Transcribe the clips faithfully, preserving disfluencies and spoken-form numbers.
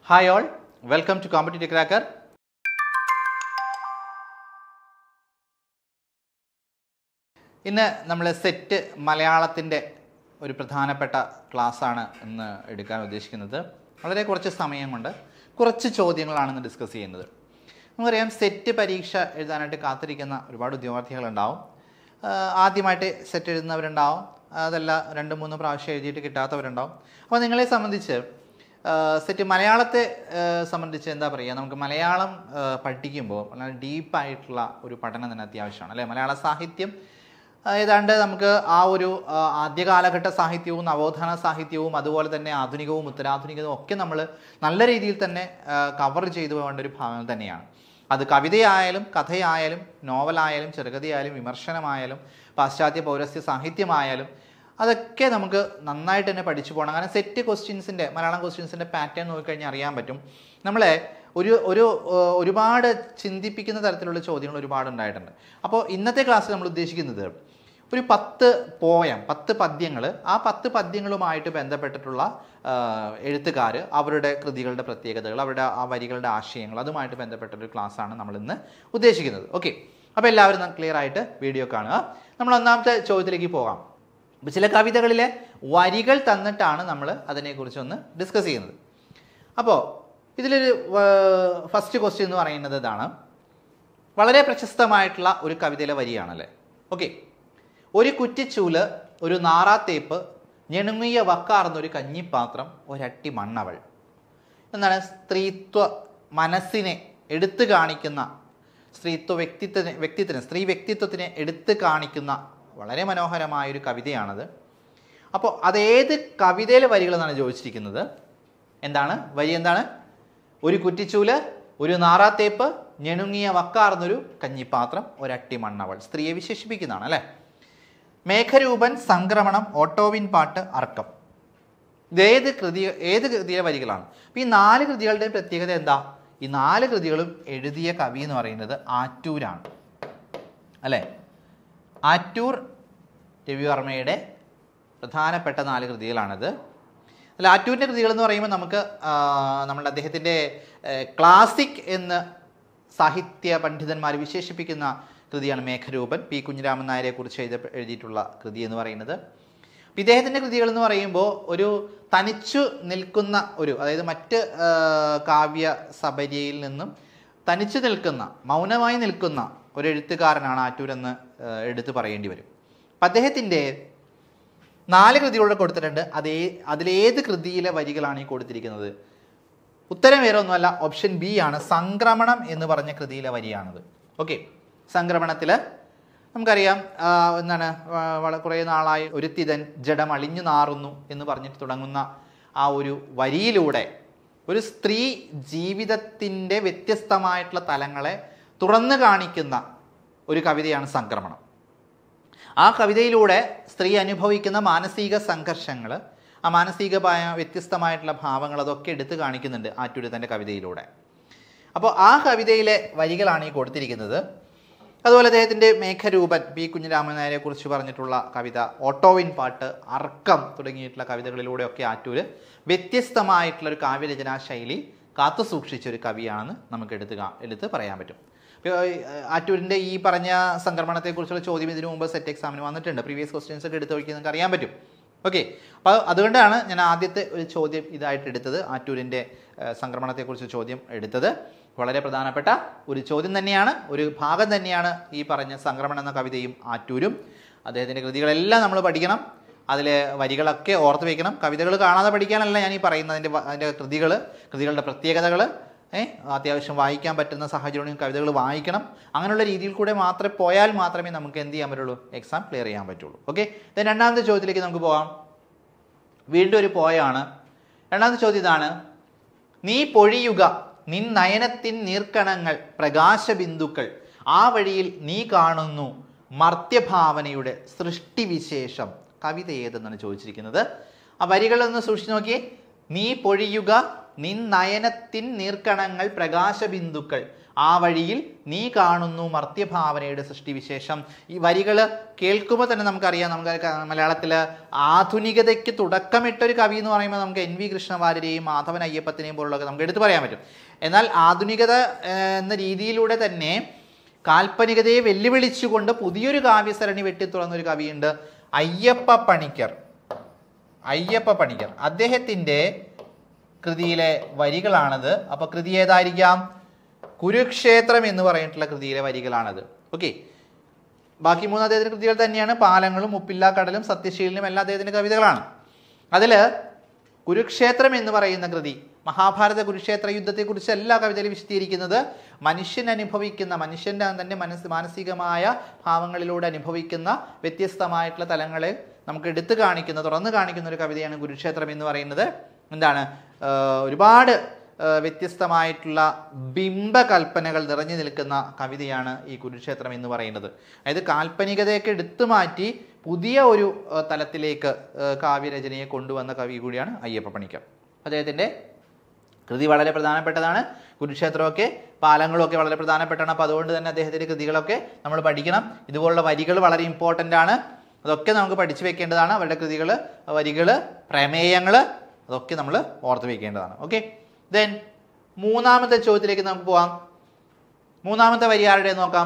Hi all, welcome to Competitive Cracker. ഇന്ന് നമ്മൾ set മലയാളത്തിൻ്റെ ഒരു പ്രധാനപ്പെട്ട ക്ലാസ്സാണ് ഇന്ന് എടുക്കാൻ ഉദ്ദേശിക്കുന്നത്. വളരെ കുറച്ച് സമയം കൊണ്ട് കുറച്ച് ചോദ്യങ്ങളാണ് ഇന്ന് ഡിസ്കസ് ചെയ്യുന്നത്. നമുക്കറിയാം, സെറ്റ് പരീക്ഷ എഴുതാനായിട്ട് കാത്തിരിക്കുന്ന ഒരുപാട് ഉദ്യോഗാർത്ഥികളുണ്ടാവും. ആദ്യമായിട്ട് സെറ്റ് എഴുതുന്നവരുണ്ടാവും, അതല്ല രണ്ട് മൂന്ന് പ്രാവശ്യം എഴുതിയിട്ട് കിട്ടാത്തവരുണ്ടാവും. അപ്പോൾ നിങ്ങളെ സംബന്ധിച്ച് സെറ്റ് മലയാളത്തെ സംബന്ധിച്ച് എന്താ പറയുക, നമുക്ക് മലയാളം പഠിക്കുമ്പോൾ വളരെ ഡീപ്പായിട്ടുള്ള ഒരു പഠനം തന്നെ അത്യാവശ്യമാണ് അല്ലേ. മലയാള സാഹിത്യം ഏതാണ്ട് നമുക്ക് ആ ഒരു ആദ്യകാലഘട്ട സാഹിത്യവും നവോത്ഥാന സാഹിത്യവും അതുപോലെ തന്നെ ആധുനികവും ഉത്തരാധുനികവും ഒക്കെ നമ്മൾ നല്ല രീതിയിൽ തന്നെ കവർ ചെയ്തു പോകേണ്ട ഒരു ഭാഗം തന്നെയാണ്. അത് കവിതയായാലും കഥയായാലും നോവലായാലും ചെറുകഥയായാലും വിമർശനമായാലും പാശ്ചാത്യ പൗരസ്ത്യ സാഹിത്യമായാലും അതൊക്കെ നമുക്ക് നന്നായിട്ട് തന്നെ പഠിച്ചു പോകണം. കാരണം സെറ്റ് ക്വസ്റ്റ്യൻസിൻ്റെ മലയാളം ക്വസ്റ്റ്യൻസിൻ്റെ പാറ്റേൺ നോക്കിക്കഴിഞ്ഞാൽ അറിയാൻ പറ്റും. നമ്മളെ ഒരു ഒരു ഒരുപാട് ചിന്തിപ്പിക്കുന്ന തരത്തിലുള്ള ചോദ്യങ്ങൾ ഒരുപാട് ഉണ്ടായിട്ടുണ്ട്. അപ്പോൾ ഇന്നത്തെ ക്ലാസ്സിൽ നമ്മൾ ഉദ്ദേശിക്കുന്നത് ഒരു പത്ത് പോയം പത്ത് പദ്യങ്ങൾ, ആ പത്ത് പദ്യങ്ങളുമായിട്ട് ബന്ധപ്പെട്ടിട്ടുള്ള എഴുത്തുകാർ, അവരുടെ കൃതികളുടെ പ്രത്യേകതകൾ, അവരുടെ ആ വരികളുടെ ആശയങ്ങൾ, അതുമായിട്ട് ബന്ധപ്പെട്ടൊരു ക്ലാസ്സാണ് നമ്മൾ ഇന്ന് ഉദ്ദേശിക്കുന്നത്. ഓക്കെ, അപ്പോൾ എല്ലാവരും ക്ലിയർ ആയിട്ട് വീഡിയോ കാണുക. നമ്മൾ ഒന്നാമത്തെ ചോദ്യത്തിലേക്ക് പോകാം. അപ്പോൾ ചില കവിതകളിലെ വരികൾ തന്നിട്ടാണ് നമ്മൾ അതിനെക്കുറിച്ചൊന്ന് ഡിസ്കസ് ചെയ്യുന്നത്. അപ്പോൾ ഇതിലൊരു ഫസ്റ്റ് ക്വസ്റ്റ്യൻ എന്ന് പറയുന്നത് ഇതാണ്. വളരെ പ്രശസ്തമായിട്ടുള്ള ഒരു കവിതയിലെ വരിയാണല്ലേ. ഓക്കെ, ഒരു കുറ്റിച്ചൂല്, ഒരു നാറാത്തേപ്പ്, ഞെണുങ്ങിയ വക്കാർന്നൊരു കഞ്ഞിപ്പാത്രം, ഒരട്ടി മണ്ണവൾ. എന്താണ്? സ്ത്രീത്വ മനസ്സിനെ എടുത്തു കാണിക്കുന്ന, സ്ത്രീത്വ വ്യക്തിത്വത്തിന് വ്യക്തിത്വത്തിന് സ്ത്രീ വ്യക്തിത്വത്തിനെ എടുത്തു കാണിക്കുന്ന വളരെ മനോഹരമായൊരു കവിതയാണത്. അപ്പോൾ അതേത് കവിതയിലെ വരികൾ എന്നാണ് ചോദിച്ചിരിക്കുന്നത്. എന്താണ് വരി? എന്താണ്? ഒരു കുറ്റിച്ചൂല്, ഒരു നാറാത്തേപ്പ്, ഞെണുങ്ങിയ വക്കാർന്നൊരു കഞ്ഞിപ്പാത്രം, ഒരട്ടി മണ്ണവൾ. സ്ത്രീയെ വിശേഷിപ്പിക്കുന്നതാണ് അല്ലേ. മേഘരൂപൻ, സംക്രമണം, ഓട്ടോവിൻ പാട്ട്, അർക്കം. ഇതേത് കൃതി ഏത് കൃതിയിലെ വരികളാണ്? അപ്പോൾ ഈ നാല് കൃതികളുടെയും പ്രത്യേകത എന്താ? ഈ നാല് കൃതികളും എഴുതിയ കവി എന്ന് പറയുന്നത് ആറ്റൂരാണ് അല്ലേ. ആറ്റൂർ രവിവർമ്മയുടെ പ്രധാനപ്പെട്ട നാല് കൃതികളാണിത്. അല്ല, ആറ്റൂരിൻ്റെ കൃതികൾ എന്ന് പറയുമ്പോൾ നമുക്ക് നമ്മുടെ അദ്ദേഹത്തിൻ്റെ ക്ലാസിക് എന്ന് സാഹിത്യ പണ്ഡിതന്മാർ വിശേഷിപ്പിക്കുന്ന കൃതിയാണ് മേഘരൂപൻ. പി കുഞ്ഞിരാമൻ നായരെ കുറിച്ച് എഴുത എഴുതിയിട്ടുള്ള കൃതി എന്ന് പറയുന്നത്. ഇദ്ദേഹത്തിൻ്റെ കൃതികൾ എന്ന് പറയുമ്പോൾ ഒരു തനിച്ചു നിൽക്കുന്ന ഒരു, അതായത് മറ്റ് കാവ്യ സബരിയിൽ നിന്നും തനിച്ചു നിൽക്കുന്ന, മൗനമായി നിൽക്കുന്ന ഒരു എഴുത്തുകാരനാണ് ആറ്റൂരെന്ന് എടുത്തു പറയേണ്ടി വരും. അപ്പം അദ്ദേഹത്തിൻ്റെ നാല് കൃതികളുടെ കൊടുത്തിട്ടുണ്ട്. അതേ അതിലേത് കൃതിയിലെ വരികളാണ് ഈ കൊടുത്തിരിക്കുന്നത്? ഉത്തരം വേറെ ഒന്നുമല്ല, ഓപ്ഷൻ ബി ആണ്. സംക്രമണം എന്ന് പറഞ്ഞ കൃതിയിലെ വരിയാണത്. ഓക്കെ, സംക്രമണത്തിൽ നമുക്കറിയാം എന്താണ്, കുറേ നാളായി ഒരുത്തിതൻ ജഡം അളിഞ്ഞു നാറുന്നു എന്ന് പറഞ്ഞിട്ട് തുടങ്ങുന്ന ആ ഒരു വരിയിലൂടെ ഒരു സ്ത്രീ ജീവിതത്തിൻ്റെ വ്യത്യസ്തമായിട്ടുള്ള തലങ്ങളെ തുറന്നു കാണിക്കുന്ന ഒരു കവിതയാണ് സംക്രമണം. ആ കവിതയിലൂടെ സ്ത്രീ അനുഭവിക്കുന്ന മാനസിക സംഘർഷങ്ങൾ, ആ മാനസികമായ വ്യത്യസ്തമായിട്ടുള്ള ഭാവങ്ങൾ, അതൊക്കെ എടുത്തു കാണിക്കുന്നുണ്ട് ആറ്റൂര് തൻ്റെ കവിതയിലൂടെ. അപ്പോൾ ആ കവിതയിലെ വരികളാണ് ഈ കൊടുത്തിരിക്കുന്നത്. അതുപോലെ അദ്ദേഹത്തിൻ്റെ മേഘരൂപൻ, പി കുഞ്ഞിരാമൻ നായരെ കുറിച്ച് പറഞ്ഞിട്ടുള്ള കവിത, ഓട്ടോവിൻ പാട്ട്, അർക്കം തുടങ്ങിയിട്ടുള്ള കവിതകളിലൂടെയൊക്കെ ആറ്റൂര് വ്യത്യസ്തമായിട്ടുള്ള ഒരു കാവ്യരചനാ ശൈലി കാത്തു സൂക്ഷിച്ച ഒരു കവിയാണെന്ന് നമുക്ക് എടുത്ത് എടുത്ത് പറയാൻ പറ്റും. ആറ്റൂരിൻ്റെ ഈ പറഞ്ഞ സംക്രമണത്തെക്കുറിച്ചുള്ള ചോദ്യം ഇതിനു മുമ്പ് സെറ്റ് എക്സാമിന് വന്നിട്ടുണ്ട്. പ്രീവിയസ് ക്വസ്റ്റ്യൻസ് ഒക്കെ എടുത്ത് നോക്കി നിങ്ങൾക്ക് അറിയാൻ പറ്റും. ഓക്കെ, അപ്പോൾ അതുകൊണ്ടാണ് ഞാൻ ആദ്യത്തെ ഒരു ചോദ്യം ഇതായിട്ട് എടുത്തത്, ആറ്റൂരിൻ്റെ സംക്രമണത്തെക്കുറിച്ച് ചോദ്യം എടുത്തത്. വളരെ പ്രധാനപ്പെട്ട ഒരു ചോദ്യം തന്നെയാണ്, ഒരു ഭാഗം തന്നെയാണ് ഈ പറഞ്ഞ സംക്രമണം എന്ന കവിതയും ആറ്റൂരും. അദ്ദേഹത്തിൻ്റെ കൃതികളെല്ലാം നമ്മൾ പഠിക്കണം, അതിലെ വരികളൊക്കെ ഓർത്ത് വയ്ക്കണം. കവിതകൾ കാണാതെ പഠിക്കാനല്ല ഞാൻ ഈ പറയുന്നത്. അതിൻ്റെ അതിൻ്റെ കൃതികൾ, കൃതികളുടെ പ്രത്യേകതകൾ ഏഹ് അത്യാവശ്യം വായിക്കാൻ പറ്റുന്ന സാഹചര്യം കവിതകൾ വായിക്കണം. അങ്ങനെയുള്ള രീതിയിൽ കൂടെ മാത്രമേ പോയാൽ മാത്രമേ നമുക്ക് എന്ത് ചെയ്യാൻ പറ്റുള്ളൂ, എക്സാം ക്ലിയർ ചെയ്യാൻ പറ്റുള്ളൂ. ഓക്കെ, ദെൻ രണ്ടാമത്തെ ചോദ്യത്തിലേക്ക് നമുക്ക് പോകാം. വീണ്ടും ഒരു പോയാണ്. രണ്ടാമത്തെ ചോദ്യം ഇതാണ്. നീ പൊഴിയുക നിൻ നയനത്തിൻ നീർക്കണങ്ങൾ പ്രകാശബിന്ദുക്കൾ, ആ വഴിയിൽ നീ കാണുന്നു മർത്യഭാവനയുടെ സൃഷ്ടിവിശേഷം. കവിത ഏതെന്നാണ് ചോദിച്ചിരിക്കുന്നത്. ആ വരികളൊന്ന് സൂക്ഷിച്ചു നോക്കിയേ. നീ പൊഴിയുക നിൻ നയനത്തിൻ നീർക്കണങ്ങൾ പ്രകാശബിന്ദുക്കൾ, ആ വഴിയിൽ നീ കാണുന്നു മർത്യഭാവനയുടെ സൃഷ്ടിവിശേഷം. ഈ വരികൾ കേൾക്കുമ്പോൾ തന്നെ നമുക്കറിയാം, നമുക്ക് മലയാളത്തിൽ ആധുനികതയ്ക്ക് തുടക്കമിട്ടൊരു കവി എന്ന് പറയുമ്പോൾ നമുക്ക് എൻ വി കൃഷ്ണവാര്യരെയും മാധവൻ അയ്യപ്പത്തിനെയും പോലുള്ളതൊക്കെ നമുക്ക് എടുത്തു പറയാൻ പറ്റും. എന്നാൽ ആധുനികത എന്ന രീതിയിലൂടെ തന്നെ കാൽപ്പനികതയെ വെല്ലുവിളിച്ചുകൊണ്ട് പുതിയൊരു കാവ്യസരണി വെട്ടിത്തുറന്ന ഒരു കവിയുണ്ട്, അയ്യപ്പ പണിക്കർ. അയ്യപ്പ പണിക്കർ അദ്ദേഹത്തിൻ്റെ കൃതിയിലെ വരികളാണത്. അപ്പൊ കൃതി ഏതായിരിക്കാം? കുരുക്ഷേത്രം എന്ന് പറഞ്ഞിട്ടുള്ള കൃതിയിലെ വരികളാണത്. ഓക്കെ, ബാക്കി മൂന്ന് അദ്ദേഹത്തിന്റെ കൃതികൾ തന്നെയാണ്. പാലങ്ങളും ഉപ്പില്ലാ കടലും സത്യശീലനും എല്ലാം അദ്ദേഹത്തിന്റെ കവിതകളാണ്. അതിൽ കുരുക്ഷേത്രം എന്ന് പറയുന്ന കൃതി മഹാഭാരത കുരുക്ഷേത്ര യുദ്ധത്തെക്കുറിച്ച് എല്ലാ കവിതയിലും വിശദീകരിക്കുന്നത് മനുഷ്യൻ അനുഭവിക്കുന്ന മനുഷ്യൻ്റെ തന്നെ മനസ് മാനസികമായ ഭാവങ്ങളിലൂടെ അനുഭവിക്കുന്ന വ്യത്യസ്തമായിട്ടുള്ള തലങ്ങളെ നമുക്ക് എടുത്തു കാണിക്കുന്ന തുറന്നു കാണിക്കുന്ന ഒരു കവിതയാണ് കുരുക്ഷേത്രം എന്ന് പറയുന്നത്. എന്താണ്, ഒരുപാട് വ്യത്യസ്തമായിട്ടുള്ള ബിംബകൽപ്പനകൾ നിറഞ്ഞു നിൽക്കുന്ന കവിതയാണ് ഈ കുരുക്ഷേത്രം എന്ന് പറയുന്നത്. അതായത് കാൽപ്പനികതയൊക്കെ എടുത്തു മാറ്റി പുതിയ ഒരു തലത്തിലേക്ക് കാവ്യരചനയെ കൊണ്ടുവന്ന കവി കൂടിയാണ് അയ്യപ്പ പണിക്കർ. അദ്ദേഹത്തിൻ്റെ കൃതി വളരെ പ്രധാനപ്പെട്ടതാണ്. കുരുക്ഷേത്രമൊക്കെ പാലങ്ങളൊക്കെ വളരെ പ്രധാനപ്പെട്ടാണ്. അപ്പോൾ അതുകൊണ്ട് തന്നെ അദ്ദേഹത്തിൻ്റെ കൃതികളൊക്കെ നമ്മൾ പഠിക്കണം. ഇതുപോലുള്ള വരികൾ വളരെ ഇമ്പോർട്ടൻ്റ് ആണ്. അതൊക്കെ നമുക്ക് പഠിച്ചു വെക്കേണ്ടതാണ്. അവരുടെ കൃതികൾ, വരികൾ, പ്രമേയങ്ങൾ അതൊക്കെ നമ്മൾ ഓർത്ത് വെക്കേണ്ടതാണ്. ഓക്കെ, ദെൻ മൂന്നാമത്തെ ചോദ്യത്തിലേക്ക് നമുക്ക് പോവാം. മൂന്നാമത്തെ വരി ആരുടെ നോക്കാം.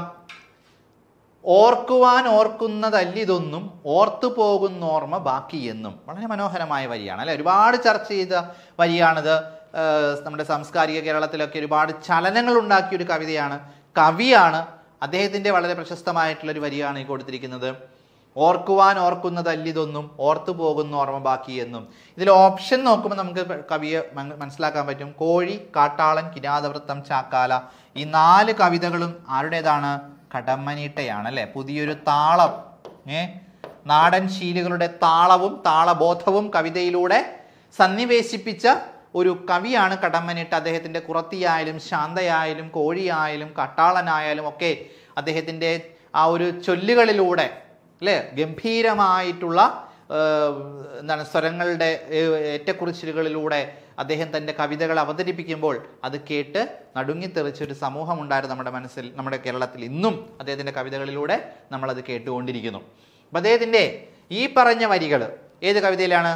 ഓർക്കുവാൻ ഓർക്കുന്നതല്ലിതൊന്നും ഓർത്തു പോകുന്നോർമ്മ ബാക്കിയെന്നും. വളരെ മനോഹരമായ വരിയാണ് അല്ലെ. ഒരുപാട് ചർച്ച ചെയ്ത വരിയാണിത്. നമ്മുടെ സാംസ്കാരിക കേരളത്തിലൊക്കെ ഒരുപാട് ചലനങ്ങൾ ഉണ്ടാക്കിയ ഒരു കവിതയാണ്, കവിയാണ്. അദ്ദേഹത്തിൻ്റെ വളരെ പ്രശസ്തമായിട്ടുള്ളൊരു വരിയാണ് ഈ കൊടുത്തിരിക്കുന്നത്. ഓർക്കുവാൻ ഓർക്കുന്നതല്ലിതൊന്നും ഓർത്തു പോകുന്ന ഓർമ്മ ബാക്കിയെന്നും. ഇതിൽ ഓപ്ഷൻ നോക്കുമ്പോൾ നമുക്ക് കവിയെ മനസ്സിലാക്കാൻ പറ്റും. കോഴി, കാട്ടാളൻ, കിരാതവൃത്തം, ചാക്കാല, ഈ നാല് കവിതകളും ആരുടേതാണ്? കടമ്മനിട്ടയാണ് അല്ലെ. പുതിയൊരു താളം, ഏ നാടൻ ശീലുകളുടെ താളവും താളബോധവും കവിതയിലൂടെ സന്നിവേശിപ്പിച്ച ഒരു കവിയാണ് കടമ്മനിട്ട. അദ്ദേഹത്തിൻ്റെ കുറത്തിയായാലും ശാന്തയായാലും കോഴിയായാലും കട്ടാളനായാലും ഒക്കെ അദ്ദേഹത്തിൻ്റെ ആ ഒരു ചൊല്ലുകളിലൂടെ അല്ലേ ഗംഭീരമായിട്ടുള്ള എന്താണ് സ്വരങ്ങളുടെ ഏറ്റക്കുറിച്ചിലുകളിലൂടെ അദ്ദേഹം തൻ്റെ കവിതകൾ അവതരിപ്പിക്കുമ്പോൾ അത് കേട്ട് നടുങ്ങിത്തെറിച്ചൊരു സമൂഹം ഉണ്ടായിരുന്നു നമ്മുടെ മനസ്സിൽ, നമ്മുടെ കേരളത്തിൽ. ഇന്നും അദ്ദേഹത്തിൻ്റെ കവിതകളിലൂടെ നമ്മളത് കേട്ടുകൊണ്ടിരിക്കുന്നു. അപ്പം അദ്ദേഹത്തിൻ്റെ ഈ പറഞ്ഞ വരികൾ ഏത് കവിതയിലാണ്?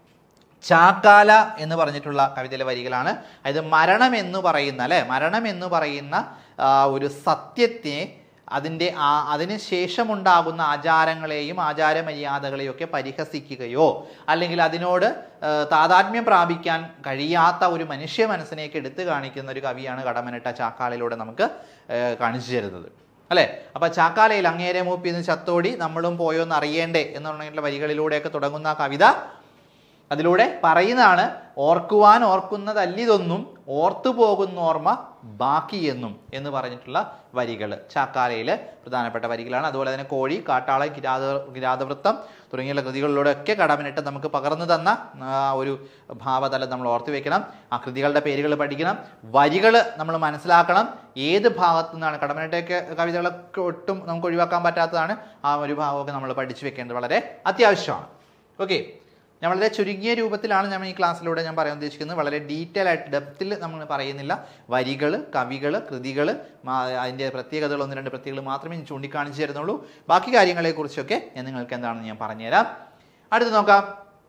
ചാക്കാല എന്ന് പറഞ്ഞിട്ടുള്ള കവിതയിലെ വരികളാണ്. അതായത് മരണം എന്ന് പറയുന്ന അല്ലെ മരണം എന്ന് പറയുന്ന ഒരു സത്യത്തെ അതിൻ്റെ ആ അതിന് ശേഷമുണ്ടാകുന്ന ആചാരങ്ങളെയും ആചാരമര്യാദകളെയും ഒക്കെ പരിഹസിക്കുകയോ അല്ലെങ്കിൽ അതിനോട് താതാത്മ്യം പ്രാപിക്കാൻ കഴിയാത്ത ഒരു മനുഷ്യ മനസ്സിനെയൊക്കെ എടുത്തു കാണിക്കുന്ന ഒരു കവിയാണ് കടമ്മനിട്ട ചാക്കാലയിലൂടെ നമുക്ക് കാണിച്ചു തരുന്നത് അല്ലേ. അപ്പം ചാക്കാലയിൽ അങ്ങേരെ മൂപ്പിന്ന് ചത്തോടി നമ്മളും പോയോന്ന് അറിയേണ്ടേ എന്ന് പറഞ്ഞിട്ടുള്ള വരികളിലൂടെയൊക്കെ തുടങ്ങുന്ന ആ കവിത അതിലൂടെ പറയുന്നതാണ് ഓർക്കുവാൻ ഓർക്കുന്നതല്ലിതൊന്നും ഓർത്തു പോകുന്ന ഓർമ്മ ബാക്കിയെന്നും എന്ന് പറഞ്ഞിട്ടുള്ള വരികൾ ചാക്കാലയിലെ പ്രധാനപ്പെട്ട വരികളാണ്. അതുപോലെ തന്നെ കോഴി, കാട്ടാളൻ, കിരാത കിരാതവൃത്തം തുടങ്ങിയുള്ള കൃതികളിലൂടെ ഒക്കെ കടമ്മനിട്ട് നമുക്ക് പകർന്നു തന്ന ഒരു ഭാവതലം നമ്മൾ ഓർത്തു വെക്കണം. ആ കൃതികളുടെ പേരുകൾ പഠിക്കണം, വരികൾ നമ്മൾ മനസ്സിലാക്കണം. ഏത് ഭാഗത്തു നിന്നാണ് കടമ്മനിട്ടയൊക്കെ കവിതകളൊക്കെ ഒട്ടും നമുക്ക് ഒഴിവാക്കാൻ പറ്റാത്തതാണ്. ആ ഒരു ഭാവമൊക്കെ നമ്മൾ പഠിച്ചു വെക്കേണ്ടത് വളരെ അത്യാവശ്യമാണ്. ഓക്കെ, ഞാൻ വളരെ ചുരുങ്ങിയ രൂപത്തിലാണ് ഞാൻ ഈ ക്ലാസ്സിലൂടെ ഞാൻ പറയാൻ ഉദ്ദേശിക്കുന്നത്. വളരെ ഡീറ്റെയിൽ ആയിട്ട് ഡെപ്തിൽ നമ്മൾ പറയുന്നില്ല. വരികൾ, കവികൾ, കൃതികൾ, അതിൻ്റെ പ്രത്യേകതകൾ, ഒന്ന് രണ്ട് പ്രത്യേകതകൾ മാത്രമേ ഞാൻ ചൂണ്ടിക്കാണിച്ചു തരുന്നുള്ളൂ. ബാക്കി കാര്യങ്ങളെക്കുറിച്ചൊക്കെ ഞാൻ നിങ്ങൾക്ക് എന്താണെന്ന് ഞാൻ പറഞ്ഞുതരാം. അടുത്ത് നോക്കാം.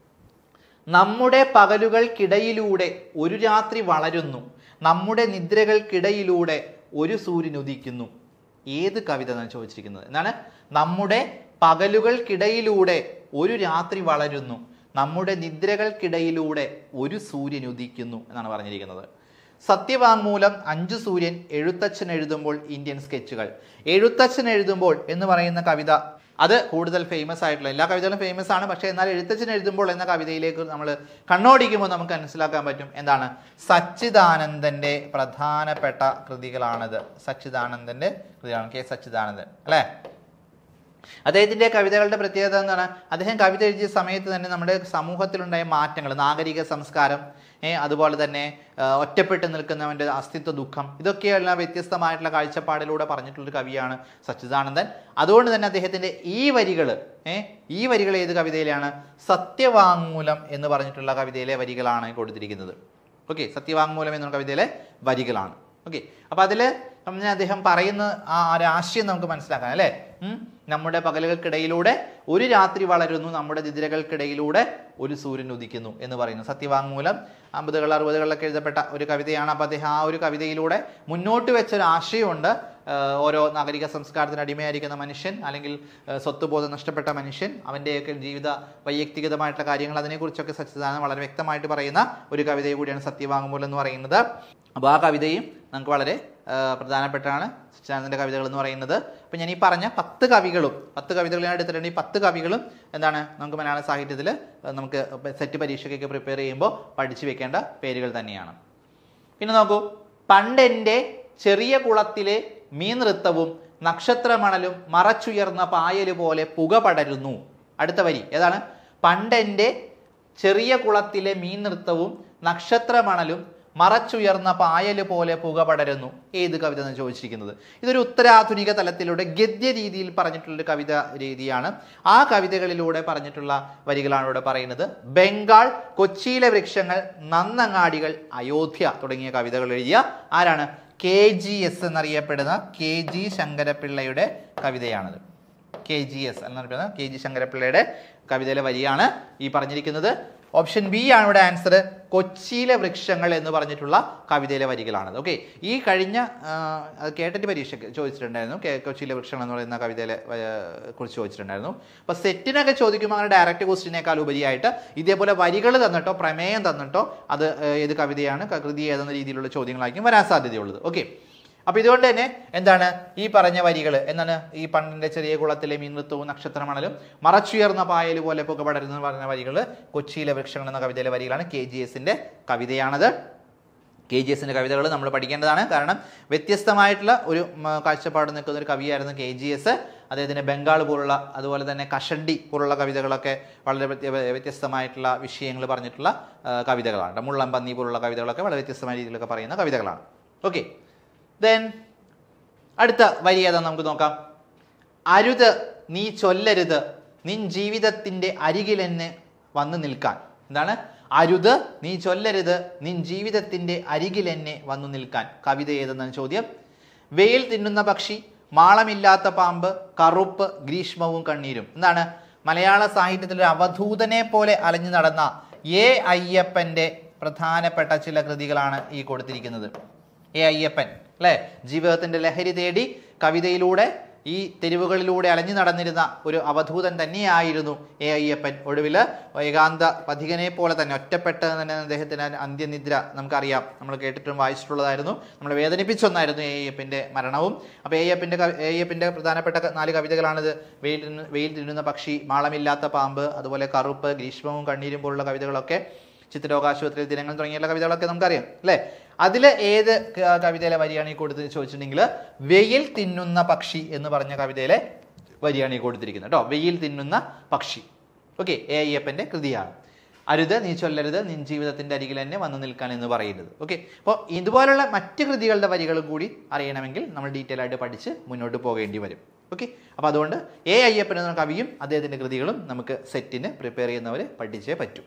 നമ്മുടെ പകലുകൾക്കിടയിലൂടെ ഒരു രാത്രി വളരുന്നു, നമ്മുടെ നിദ്രകൾക്കിടയിലൂടെ ഒരു സൂര്യൻ ഉദിക്കുന്നു. ഏത് കവിത എന്നാണ് ചോദിച്ചിരിക്കുന്നത്? എന്താണ്? നമ്മുടെ പകലുകൾക്കിടയിലൂടെ ഒരു രാത്രി വളരുന്നു, നമ്മുടെ നിദ്രകൾക്കിടയിലൂടെ ഒരു സൂര്യൻ ഉദിക്കുന്നു എന്നാണ് പറഞ്ഞിരിക്കുന്നത്. സത്യവാങ്മൂലം, അഞ്ചു സൂര്യൻ, എഴുത്തച്ഛൻ എഴുതുമ്പോൾ, ഇന്ത്യൻ സ്കെച്ചുകൾ. എഴുത്തച്ഛൻ എഴുതുമ്പോൾ എന്ന് പറയുന്ന കവിത അത് കൂടുതൽ ഫേമസ് ആയിട്ടുള്ള, എല്ലാ കവിതകളും ഫേമസ് ആണ്, പക്ഷേ എന്നാൽ എഴുത്തച്ഛൻ എഴുതുമ്പോൾ എന്ന കവിതയിലേക്ക് നമ്മൾ കണ്ണോടിക്കുമ്പോൾ നമുക്ക് മനസ്സിലാക്കാൻ പറ്റും എന്താണ്? സച്ചിദാനന്ദൻ്റെ പ്രധാനപ്പെട്ട കൃതികളാണിത്. സച്ചിദാനന്ദൻ്റെ കൃതികളാണ്, കെ സച്ചിദാനന്ദൻ അല്ലേ. അദ്ദേഹത്തിൻ്റെ കവിതകളുടെ പ്രത്യേകത എന്താണ്? അദ്ദേഹം കവിത എഴുതിയ സമയത്ത് തന്നെ നമ്മുടെ സമൂഹത്തിലുണ്ടായ മാറ്റങ്ങൾ, നാഗരിക സംസ്കാരം, അതുപോലെ തന്നെ ഒറ്റപ്പെട്ട് നിൽക്കുന്നവൻ്റെ അസ്തിത്വ ദുഃഖം, ഇതൊക്കെയെല്ലാം വ്യത്യസ്തമായിട്ടുള്ള കാഴ്ചപ്പാടിലൂടെ പറഞ്ഞിട്ടുള്ളൊരു കവിയാണ് സച്ചിദാനന്ദൻ. അതുകൊണ്ട് തന്നെ അദ്ദേഹത്തിൻ്റെ ഈ വരികൾ ഏഹ് ഈ വരികൾ ഏത് കവിതയിലാണ്? സത്യവാങ്മൂലം എന്ന് പറഞ്ഞിട്ടുള്ള കവിതയിലെ വരികളാണ് കൊടുത്തിരിക്കുന്നത്. ഓക്കെ, സത്യവാങ്മൂലം എന്ന കവിതയിലെ വരികളാണ്. ഓക്കെ, അപ്പോൾ അതിൽ അപ്പം അദ്ദേഹം പറയുന്ന ആ ഒരു ആശയം നമുക്ക് മനസ്സിലാക്കാം അല്ലേ. നമ്മുടെ പകലുകൾക്കിടയിലൂടെ ഒരു രാത്രി വളരുന്നു, നമ്മുടെ നിദ്രകൾക്കിടയിലൂടെ ഒരു സൂര്യൻ ഉദിക്കുന്നു എന്ന് പറയുന്നു. സത്യവാങ്മൂലം അമ്പതുകൾ അറുപതുകളിലൊക്കെ എഴുതപ്പെട്ട ഒരു കവിതയാണ്. അപ്പം അദ്ദേഹം ആ ഒരു കവിതയിലൂടെ മുന്നോട്ട് വെച്ചൊരു ആശയമുണ്ട്. ഓരോ നാഗരിക സംസ്കാരത്തിന് അടിമയായിരിക്കുന്ന മനുഷ്യൻ അല്ലെങ്കിൽ സ്വത്തുബോധം നഷ്ടപ്പെട്ട മനുഷ്യൻ, അവൻ്റെയൊക്കെ ജീവിത വൈയക്തികതമായിട്ടുള്ള കാര്യങ്ങൾ, അതിനെക്കുറിച്ചൊക്കെ സച്ചിദാനന്ദൻ വളരെ വ്യക്തമായിട്ട് പറയുന്ന ഒരു കവിതയെ കൂടിയാണ് സത്യവാങ്മൂലം എന്ന് പറയുന്നത്. അപ്പോൾ ആ കവിതയും നമുക്ക് വളരെ പ്രധാനപ്പെട്ടാണ് സച്ചിദാനന്ദൻ്റെ കവിതകൾ എന്ന് പറയുന്നത്. അപ്പം ഞാൻ ഈ പറഞ്ഞ പത്ത് കവികളും പത്ത് കവിതകൾ ഞാൻ എടുത്തിട്ടുണ്ട്. ഈ പത്ത് കവികളും എന്താണ് നമുക്ക് മലയാള സാഹിത്യത്തിൽ നമുക്ക് സെറ്റ് പരീക്ഷയ്ക്കൊക്കെ പ്രിപ്പയർ ചെയ്യുമ്പോൾ പഠിച്ചു വെക്കേണ്ട പേരുകൾ തന്നെയാണ്. പിന്നെ നോക്കൂ, പണ്ടെൻ്റെ ചെറിയ കുളത്തിലെ മീൻ നൃത്തവും നക്ഷത്രമണലും മറച്ചുയർന്ന പായല് പോലെ പുക പടരുന്നു. അടുത്ത വരി ഏതാണ്? പണ്ടെൻ്റെ ചെറിയ കുളത്തിലെ മീൻ നൃത്തവും നക്ഷത്രമണലും മറച്ചുയർന്ന പായല് പോലെ പുക പടരുന്നു. ഏത് കവിത എന്ന് ചോദിച്ചിരിക്കുന്നത്. ഇതൊരു ഉത്തരാധുനിക തലത്തിലൂടെ ഗദ്യ രീതിയിൽ പറഞ്ഞിട്ടുള്ളൊരു കവിത രീതിയാണ്. ആ കവിതകളിലൂടെ പറഞ്ഞിട്ടുള്ള വരികളാണ് ഇവിടെ പറയുന്നത്. ബംഗാൾ, കൊച്ചിയിലെ വൃക്ഷങ്ങൾ, നന്നങ്ങാടികൾ, അയോധ്യ തുടങ്ങിയ കവിതകൾ എഴുതിയ ആരാണ്? കെ ജി എസ് എന്നറിയപ്പെടുന്ന കെ ജി ശങ്കരപ്പിള്ളയുടെ കവിതയാണത്. കെ ജി എസ് എന്നറിയപ്പെടുന്ന കെ ജി ശങ്കരപ്പിള്ളയുടെ കവിതയിലെ വരിയാണ് ഈ പറഞ്ഞിരിക്കുന്നത്. ഓപ്ഷൻ ബി ആണ് ഇവിടെ ആൻസർ. കൊച്ചിയിലെ വൃക്ഷങ്ങൾ എന്ന് പറഞ്ഞിട്ടുള്ള കവിതയിലെ വരികളാണത്. ഓക്കെ, ഈ കഴിഞ്ഞ കേട്ടിട്ട് പരീക്ഷ ചോദിച്ചിട്ടുണ്ടായിരുന്നു. കൊച്ചിയിലെ വൃക്ഷങ്ങൾ എന്ന് പറയുന്ന കവിതയിലെ കുറിച്ച് ചോദിച്ചിട്ടുണ്ടായിരുന്നു. അപ്പോൾ സെറ്റിനൊക്കെ ചോദിക്കുമ്പോൾ അങ്ങനെ ഡയറക്റ്റ് ക്വസ്റ്റിനേക്കാൾ ഉപരിയായിട്ട് ഇതേപോലെ വരികൾ തന്നിട്ടോ പ്രമേയം തന്നിട്ടോ അത് ഏത് കവിതയാണ്, കൃതി ഏതെന്ന രീതിയിലുള്ള ചോദ്യങ്ങളായിരിക്കും വരാൻ സാധ്യതയുള്ളത്. ഓക്കെ, അപ്പോൾ ഇതുകൊണ്ട് തന്നെ എന്താണ് ഈ പറഞ്ഞ വരികൾ എന്താണ്? ഈ പണ്ടിൻ്റെ ചെറിയ കുളത്തിലെ മീൻ നൃത്തവും നക്ഷത്രമണലും മറച്ചുയർന്ന പായല് പോലെ പുക പടരുന്നു എന്ന് പറഞ്ഞ വരികൾ കൊച്ചിയിലെ വൃക്ഷങ്ങൾ എന്ന കവിതയിലെ വരികളാണ്. കെ ജി എസിൻ്റെ കവിതയാണത്. കെ ജി എസിൻ്റെ കവിതകൾ നമ്മൾ പഠിക്കേണ്ടതാണ്. കാരണം വ്യത്യസ്തമായിട്ടുള്ള ഒരു കാഴ്ചപ്പാട് നിൽക്കുന്ന ഒരു കവിയായിരുന്നു കെ ജി എസ്. അദ്ദേഹത്തിന് ബംഗാൾ പോലുള്ള അതുപോലെ തന്നെ കഷണ്ടി പോലുള്ള കവിതകളൊക്കെ വളരെ വ്യത്യസ്തമായിട്ടുള്ള വിഷയങ്ങൾ പറഞ്ഞിട്ടുള്ള കവിതകളാണ്. മുള്ളം പന്നി പോലുള്ള കവിതകളൊക്കെ വളരെ വ്യത്യസ്തമായ രീതിയിലൊക്കെ പറയുന്ന കവിതകളാണ്. ഓക്കെ, ദെൻ അടുത്ത വരി ഏതാ നമുക്ക് നോക്കാം. അരുത് നീ ചൊല്ലരുത് നിൻ ജീവിതത്തിൻ്റെ അരികിലെന്നെ വന്നു നിൽക്കാൻ. എന്താണ്? അരുത് നീ ചൊല്ലരുത് നിൻ ജീവിതത്തിൻ്റെ അരികിലെന്നെ വന്നു നിൽക്കാൻ. കവിത ഏതെന്നാണ് ചോദ്യം. വെയിൽ തിന്നുന്ന പക്ഷി, മാളമില്ലാത്ത പാമ്പ്, കറുപ്പ്, ഗ്രീഷ്മവും കണ്ണീരും. എന്താണ്? മലയാള സാഹിത്യത്തിൽ ഒരു അവധൂതനെ പോലെ അലഞ്ഞു നടന്ന എ അയ്യപ്പൻ്റെ പ്രധാനപ്പെട്ട ചില കൃതികളാണ് ഈ കൊടുത്തിരിക്കുന്നത്. എ അയ്യപ്പൻ അല്ലേ, ജീവിതത്തിൻ്റെ ലഹരി തേടി കവിതയിലൂടെ ഈ തെരുവുകളിലൂടെ അലഞ്ഞു നടന്നിരുന്ന ഒരു അവധൂതൻ തന്നെയായിരുന്നു എ അയ്യപ്പൻ. ഒടുവിൽ ഏകാന്ത പഥികനെ പോലെ തന്നെ ഒറ്റപ്പെട്ട് തന്നെ അദ്ദേഹത്തിന് അന്ത്യനിദ്ര നമുക്കറിയാം, നമ്മൾ കേട്ടിട്ടും വായിച്ചിട്ടുള്ളതായിരുന്നു. നമ്മളെ വേദനിപ്പിച്ചൊന്നായിരുന്നു എ അയ്യപ്പൻ്റെ മരണവും. അപ്പോൾ എ അയ്യപ്പൻ്റെ എ അയ്യപ്പൻ്റെ പ്രധാനപ്പെട്ട നാല് കവിതകളാണിത്. വെയിൽ വെയിൽ തിന്നുന്ന പക്ഷി, മാളമില്ലാത്ത പാമ്പ്, അതുപോലെ കറുപ്പ്, ഗ്രീഷ്മവും കണ്ണീരും പോലുള്ള കവിതകളൊക്കെ, ചിത്രരോഗാശുപത്രിയിൽ ദിനങ്ങൾ തുടങ്ങിയുള്ള കവിതകളൊക്കെ നമുക്കറിയാം അല്ലേ. അതിൽ ഏത് കവിതയിലെ വരിയാണ് ഈ കൊടുത്ത് ചോദിച്ചിട്ടുണ്ടെങ്കിൽ വെയിൽ തിന്നുന്ന പക്ഷി എന്ന് പറഞ്ഞ കവിതയിലെ വരിയാണ് ഈ കൊടുത്തിരിക്കുന്നത് കേട്ടോ. വെയിൽ തിന്നുന്ന പക്ഷി. ഓക്കെ, എ അയ്യപ്പൻ്റെ കൃതിയാണ്. അരുത് നീ ചൊല്ലരുത് നിൻ ജീവിതത്തിൻ്റെ അരികിൽ തന്നെ വന്നു നിൽക്കാൻ എന്ന് പറയുന്നത്. ഓക്കെ, അപ്പോൾ ഇതുപോലുള്ള മറ്റ് കൃതികളുടെ വരികളും കൂടി അറിയണമെങ്കിൽ നമ്മൾ ഡീറ്റെയിൽ ആയിട്ട് പഠിച്ച് മുന്നോട്ട് പോകേണ്ടി വരും. ഓക്കെ, അപ്പോൾ അതുകൊണ്ട് എ അയ്യപ്പൻ എന്ന കവിയും അദ്ദേഹത്തിൻ്റെ കൃതികളും നമുക്ക് സെറ്റിന് പ്രിപ്പയർ ചെയ്യുന്നവർ പഠിച്ചേ പറ്റൂ.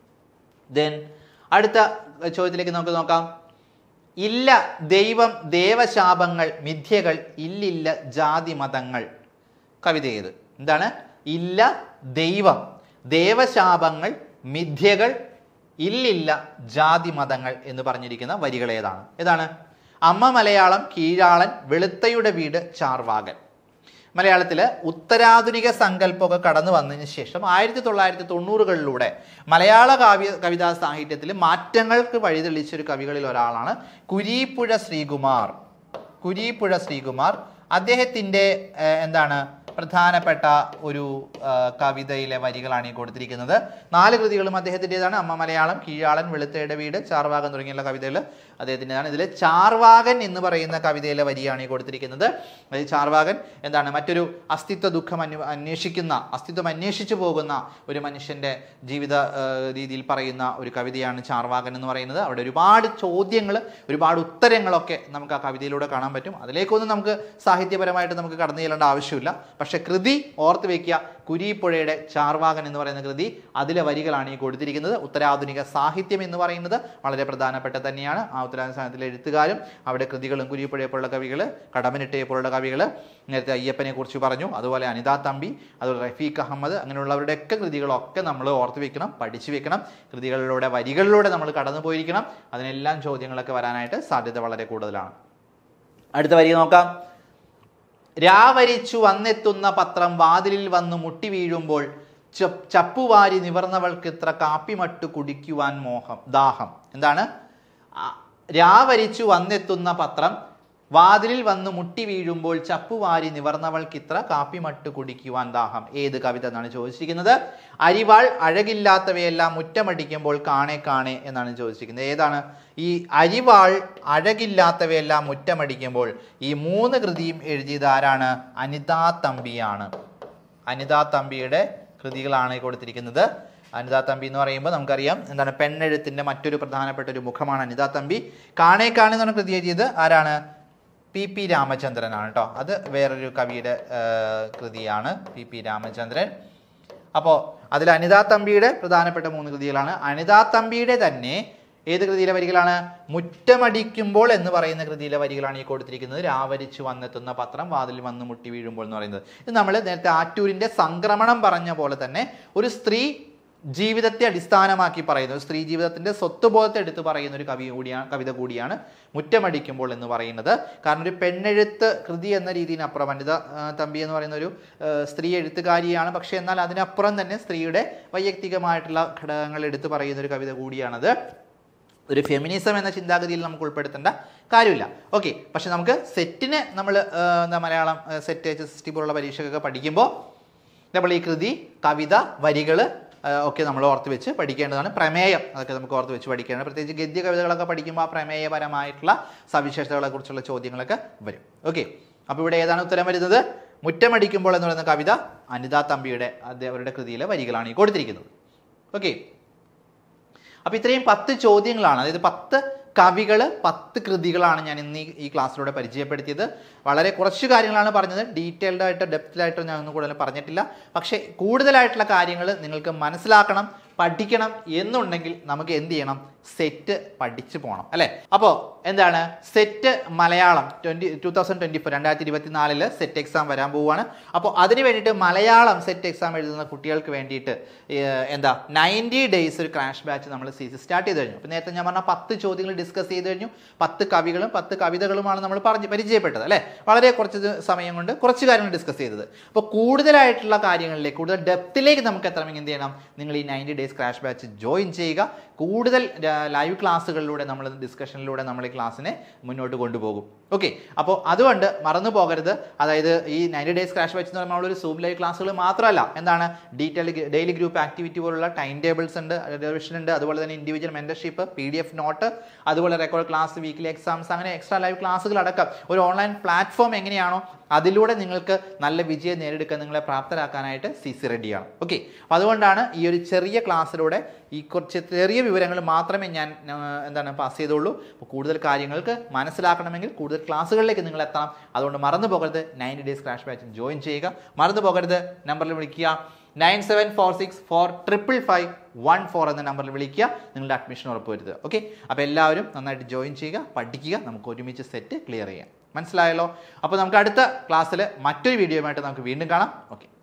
ദെൻ അടുത്ത ചോദ്യത്തിലേക്ക് നമുക്ക് നോക്കാം. ഇല്ല ദൈവം, ദേവശാപങ്ങൾ, മിഥ്യകൾ, ഇല്ലില്ല ജാതി മതങ്ങൾ. കവിത ഏത്? എന്താണ്? ഇല്ല ദൈവം, ദേവശാപങ്ങൾ, മിഥ്യകൾ, ഇല്ലില്ല ജാതി മതങ്ങൾ എന്ന് പറഞ്ഞിരിക്കുന്ന വരികൾ ഏതാണ്? ഏതാണ്? അമ്മ മലയാളം, കീഴാളൻ, വെളുത്തയുടെ വീട്, ചാർവാകൻ. മലയാളത്തിൽ ഉത്തരാധുനിക സങ്കല്പമൊക്കെ കടന്നു വന്നതിന് ശേഷം ആയിരത്തി തൊള്ളായിരത്തി തൊണ്ണൂറുകളിലൂടെ മലയാള കാവ്യ കവിതാ സാഹിത്യത്തിൽ മാറ്റങ്ങൾക്ക് വഴിതെളിച്ചൊരു കവികളിൽ ഒരാളാണ് കുരീപ്പുഴ ശ്രീകുമാർ. കുരീപ്പുഴ ശ്രീകുമാർ അദ്ദേഹത്തിൻ്റെ എന്താണ് പ്രധാനപ്പെട്ട ഒരു കവിതയിലെ വരികളാണ് ഈ കൊടുത്തിരിക്കുന്നത്. നാല് കൃതികളും അദ്ദേഹത്തിൻ്റെതാണ്. അമ്മ മലയാളം, കീഴാളൻ, വെളുത്തയുടെ വീട്, ചാർവാകൻ തുടങ്ങിയുള്ള കവിതകൾ അദ്ദേഹത്തിൻ്റെതാണ്. ഇതിൽ ചാർവാകൻ എന്ന് പറയുന്ന കവിതയിലെ വരിയാണ് ഈ കൊടുത്തിരിക്കുന്നത്. അതായത് ചാർവാകൻ എന്താണ്? മറ്റൊരു അസ്തിത്വ ദുഃഖം അന്വ അന്വേഷിക്കുന്ന അസ്തിത്വം അന്വേഷിച്ചു പോകുന്ന ഒരു മനുഷ്യൻ്റെ ജീവിത രീതിയിൽ പറയുന്ന ഒരു കവിതയാണ് ചാർവാകൻ എന്ന് പറയുന്നത്. അവിടെ ഒരുപാട് ചോദ്യങ്ങൾ, ഒരുപാട് ഉത്തരങ്ങളൊക്കെ നമുക്ക് ആ കവിതയിലൂടെ കാണാൻ പറ്റും. അതിലേക്കൊന്നും നമുക്ക് സാഹിത്യപരമായിട്ട് നമുക്ക് കടന്നു ചെല്ലേണ്ട ആവശ്യമില്ല. പക്ഷെ കൃതി ഓർത്ത് വയ്ക്കുക, കുരീപ്പുഴയുടെ ചാർവാകൻ എന്ന് പറയുന്ന കൃതി, അതിലെ വരികളാണ് ഈ കൊടുത്തിരിക്കുന്നത്. ഉത്തരാധുനിക സാഹിത്യം എന്ന് പറയുന്നത് വളരെ പ്രധാനപ്പെട്ട തന്നെയാണ്. ആ ഉത്തരാധുനിക സാഹിത്യത്തിലെ എഴുത്തുകാരും അവിടെ കൃതികളും, കുരീപ്പുഴയെ പോലുള്ള കവികൾ, കടമനിട്ടയെ പോലുള്ള കവികൾ, നേരത്തെ അയ്യപ്പനെ കുറിച്ച് പറഞ്ഞു, അതുപോലെ അനിതാ തമ്പി, അതുപോലെ റഫീഖ് അഹമ്മദ്, അങ്ങനെയുള്ളവരുടെയൊക്കെ കൃതികളൊക്കെ നമ്മൾ ഓർത്ത് വെക്കണം, പഠിച്ചു വെക്കണം. കൃതികളിലൂടെ വരികളിലൂടെ നമ്മൾ കടന്നു പോയിരിക്കണം. അതിനെല്ലാം ചോദ്യങ്ങളൊക്കെ വരാനായിട്ട് സാധ്യത വളരെ കൂടുതലാണ്. അടുത്ത വരി നോക്കാം. രാവരിച്ചു വന്നെത്തുന്ന പത്രം വാതിലിൽ വന്നു മുട്ടി വീഴുമ്പോൾ ചപ്പുവാരി നിവർന്നവൾക്ക് ഇത്ര കാപ്പിമട്ടു കുടിക്കുവാൻ മോഹം ദാഹം. എന്താണ്? രാവരിച്ചു വന്നെത്തുന്ന പത്രം വാതിലിൽ വന്നു മുട്ടി വീഴുമ്പോൾ ചപ്പുവാരി നിവർന്നവൾക്കിത്ര കാപ്പിമട്ട് കുടിക്കുവാൻ ദാഹം. ഏത് കവിത എന്നാണ് ചോദിച്ചിരിക്കുന്നത്? അരിവാൾ അഴകില്ലാത്തവയെല്ലാം മുറ്റമടിക്കുമ്പോൾ കാണെ കാണെ എന്നാണ് ചോദിച്ചിരിക്കുന്നത്. ഏതാണ് ഈ അരിവാൾ അഴകില്ലാത്തവയെല്ലാം മുറ്റമടിക്കുമ്പോൾ? ഈ മൂന്ന് കൃതിയും എഴുതിയത് ആരാണ്? അനിതാ തമ്പിയാണ്. അനിതാ തമ്പിയുടെ കൃതികളാണ് കൊടുത്തിരിക്കുന്നത്. അനിതാ തമ്പി എന്ന് പറയുമ്പോൾ നമുക്കറിയാം എന്താണ്, പെണ്ണെഴുത്തിന്റെ മറ്റൊരു പ്രധാനപ്പെട്ട ഒരു മുഖമാണ് അനിതാ തമ്പി. കാണെ കാണെ എന്നാണ് കൃതി എഴുതിയത് ആരാണ്? പി പി രാമചന്ദ്രനാണ് കേട്ടോ. അത് വേറൊരു കവിയുടെ കൃതിയാണ്, പി പി രാമചന്ദ്രൻ. അപ്പോൾ അതിൽ അനിതാ തമ്പിയുടെ പ്രധാനപ്പെട്ട മൂന്ന് കൃതികളാണ്. അനിതാ തമ്പിയുടെ തന്നെ ഏത് കൃതിയിലെ വരികളാണ്? മുറ്റമടിക്കുമ്പോൾ എന്ന് പറയുന്ന കൃതിയിലെ വരികളാണ് ഈ കൊടുത്തിരിക്കുന്നത്. രാവരിച്ചു വന്നെത്തുന്ന പത്രം വാതിൽ വന്ന് മുട്ടി വീഴുമ്പോൾ എന്ന് പറയുന്നത്. ഇത് നമ്മൾ നേരത്തെ ആറ്റൂരിന്റെ സംക്രമണം പറഞ്ഞ പോലെ തന്നെ ഒരു സ്ത്രീ ജീവിതത്തെ അടിസ്ഥാനമാക്കി പറയുന്നത്, സ്ത്രീ ജീവിതത്തിന്റെ സ്വത്വബോധത്തെ എടുത്ത് പറയുന്ന ഒരു കവി കൂടിയാണ്, കവിത കൂടിയാണ് മുറ്റമടിക്കുമ്പോൾ എന്ന് പറയുന്നത്. കാരണം ഒരു പെണ്ണെഴുത്ത് കൃതി എന്ന രീതിയിനപ്പുറം അനിത തമ്പി എന്ന് പറയുന്ന ഒരു സ്ത്രീ എഴുത്തുകാരിയാണ്. പക്ഷെ എന്നാൽ അതിനപ്പുറം തന്നെ സ്ത്രീയുടെ വൈയക്തികമായിട്ടുള്ള ഘടകങ്ങൾ എടുത്തു പറയുന്ന ഒരു കവിത കൂടിയാണത്. ഒരു ഫെമിനിസം എന്ന ചിന്താഗതിയിൽ നമുക്ക് ഉൾപ്പെടുത്തേണ്ട കാര്യമില്ല. ഓക്കെ, പക്ഷെ നമുക്ക് സെറ്റിന് നമ്മൾ എന്താ Malayalam SET H S T പോലുള്ള പരീക്ഷയൊക്കെ പഠിക്കുമ്പോൾ നമ്മൾ ഈ കൃതി, കവിത, വരികൾ ഒക്കെ നമ്മൾ ഓർത്ത് വെച്ച് പഠിക്കേണ്ടതാണ്. പ്രമേയം അതൊക്കെ നമുക്ക് ഓർത്ത് വെച്ച് പഠിക്കേണ്ടത്. പ്രത്യേകിച്ച് ഗദ്യ കവിതകളൊക്കെ പഠിക്കുമ്പോൾ ആ പ്രമേയപരമായിട്ടുള്ള സവിശേഷതകളെ കുറിച്ചുള്ള ചോദ്യങ്ങളൊക്കെ വരും. ഓക്കെ, അപ്പോൾ ഇവിടെ ഏതാണ് ഉത്തരം വരുന്നത്? മുറ്റമടിക്കുമ്പോൾ എന്ന് പറയുന്ന കവിത അനിതാ തമ്പിയുടെ അവരുടെ കൃതിയിലെ വരികളാണ് ഈ കൊടുത്തിരിക്കുന്നത്. ഓക്കെ, അപ്പോൾ ഇത്രയും പത്ത് ചോദ്യങ്ങളാണ്, അതായത് പത്ത് കവികൾ, പത്ത് കൃതികളാണ് ഞാൻ ഇന്ന് ഈ ക്ലാസ്സിലൂടെ പരിചയപ്പെടുത്തിയത്. വളരെ കുറച്ച് കാര്യങ്ങളാണ് പറഞ്ഞത്, ഡീറ്റെയിൽഡ് ആയിട്ട് ഡെപ്തിലായിട്ട് ഞാൻ ഒന്നും കൂടുതൽ പറഞ്ഞിട്ടില്ല. പക്ഷേ കൂടുതലായിട്ടുള്ള കാര്യങ്ങൾ നിങ്ങൾക്ക് മനസ്സിലാക്കണം, പഠിക്കണം എന്നുണ്ടെങ്കിൽ നമുക്ക് എന്ത് ചെയ്യണം? സെറ്റ് പഠിച്ചു പോകണം അല്ലേ? അപ്പോൾ എന്താണ് SET Malayalam twenty two thousand twenty four രണ്ടായിരത്തി ഇരുപത്തി നാലില് സെറ്റ് എക്സാം വരാൻ പോവുകയാണ്. അപ്പോൾ അതിന് വേണ്ടിയിട്ട് മലയാളം സെറ്റ് എക്സാം എഴുതുന്ന കുട്ടികൾക്ക് വേണ്ടിയിട്ട് എന്താ നയൻറ്റി ഡേയ്സ് ഒരു ക്രാഷ് ബാച്ച് നമ്മൾ സി സി സ്റ്റാർട്ട് ചെയ്ത് കഴിഞ്ഞു. അപ്പോൾ നേരത്തെ ഞാൻ പറഞ്ഞ പത്ത് ചോദ്യങ്ങൾ ഡിസ്കസ് ചെയ്ത് കഴിഞ്ഞു. പത്ത് കവികളും പത്ത് കവിതകളുമാണ് നമ്മൾ പറഞ്ഞ് പരിചയപ്പെട്ടത് അല്ലേ? വളരെ കുറച്ച് സമയം കൊണ്ട് കുറച്ച് കാര്യങ്ങൾ ഡിസ്കസ് ചെയ്തത്. അപ്പോൾ കൂടുതലായിട്ടുള്ള കാര്യങ്ങളിലേക്ക്, കൂടുതൽ ഡെപ്തിലേക്ക് നമുക്ക് എത്തണമെങ്കിൽ എന്ത് ചെയ്യണം? നിങ്ങൾ ഈ ninety days crash batch join ചെയ്യുക. കൂടുതൽ ലൈവ് ക്ലാസ്സുകളിലൂടെ നമ്മൾ ഡിസ്കഷനിലൂടെ നമ്മൾ ഈ ക്ലാസ്സിനെ മുന്നോട്ട് കൊണ്ടുപോകും. ഓക്കെ, അപ്പോൾ അതുകൊണ്ട് മറന്നു പോകരുത്. അതായത് ഈ നയൻറ്റി ഡേയ്സ് ക്രാഷ് ബാച്ച് എന്ന് പറയുമ്പോൾ ഒരു സൂം ലൈവ് ക്ലാസ്സുകൾ മാത്രമല്ല, എന്താണ് ഡീറ്റെയിൽ ഡെയിലി ഗ്രൂപ്പ് ആക്ടിവിറ്റി പോലുള്ള ടൈം ടേബിൾസ് ഉണ്ട്, റിവിഷൻ ഉണ്ട്, അതുപോലെ തന്നെ individual mentorship, P D F note, അതുപോലെ റെക്കോർഡ് ക്ലാസ്, വീക്കിലി എക്സാംസ്, അങ്ങനെ എക്സ്ട്രാ ലൈവ് ക്ലാസ്സുകൾ അടക്കം ഒരു ഓൺലൈൻ പ്ലാറ്റ്ഫോം എങ്ങനെയാണോ അതിലൂടെ നിങ്ങൾക്ക് നല്ല വിജയം നേടിയെടുക്കാൻ നിങ്ങളെ പ്രാപ്തരാക്കാനായിട്ട് സി സി റെഡിയാണ്. ഓക്കെ, അപ്പോൾ അതുകൊണ്ടാണ് ഈ ഒരു ചെറിയ ക്ലാസ്സിലൂടെ ഈ കുറച്ച് ചെറിയ വിവരങ്ങൾ മാത്രമേ ഞാൻ എന്താണ് പാസ് ചെയ്തുള്ളൂ. അപ്പോൾ കൂടുതൽ കാര്യങ്ങൾക്ക് മനസ്സിലാക്കണമെങ്കിൽ കൂടുതൽ ക്ലാസ്സുകളിലേക്ക് നിങ്ങൾ എത്തണം. അതുകൊണ്ട് മറന്നു പോകരുത്, ninety days crash batch join ചെയ്യുക. മറന്നു പോകരുത്, നമ്പറിൽ വിളിക്കുക nine seven four six four triple five one four എന്ന നമ്പറിൽ വിളിക്കുക, നിങ്ങളുടെ അഡ്മിഷൻ ഉറപ്പുവരുത്തുക. ഓക്കെ, അപ്പോൾ എല്ലാവരും നന്നായിട്ട് ജോയിൻ ചെയ്യുക, പഠിക്കുക, നമുക്ക് ഒരുമിച്ച് സെറ്റ് ക്ലിയർ ചെയ്യാം. മനസ്സിലായല്ലോ? അപ്പോൾ നമുക്ക് അടുത്ത ക്ലാസ്സിൽ മറ്റൊരു വീഡിയോയുമായിട്ട് നമുക്ക് വീണ്ടും കാണാം. ഓക്കെ.